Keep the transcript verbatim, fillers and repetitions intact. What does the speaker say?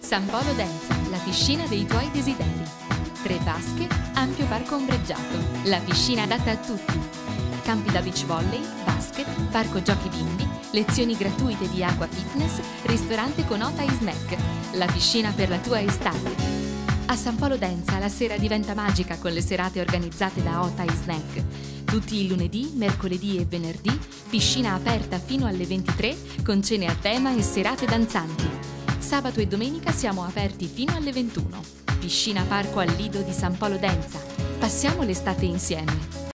San Polo Denza, la piscina dei tuoi desideri. Tre vasche, ampio parco ombreggiato, la piscina adatta a tutti. Campi da beach volley, basket, parco giochi bimbi, lezioni gratuite di acqua fitness, ristorante con Ota e snack, la piscina per la tua estate. A San Polo Denza la sera diventa magica con le serate organizzate da Ota e snack. Tutti i lunedì, mercoledì e venerdì, piscina aperta fino alle ventitré con cene a tema e serate danzanti. Sabato e domenica siamo aperti fino alle ventuno. Piscina Parco al Lido di San Polo Denza. Passiamo l'estate insieme.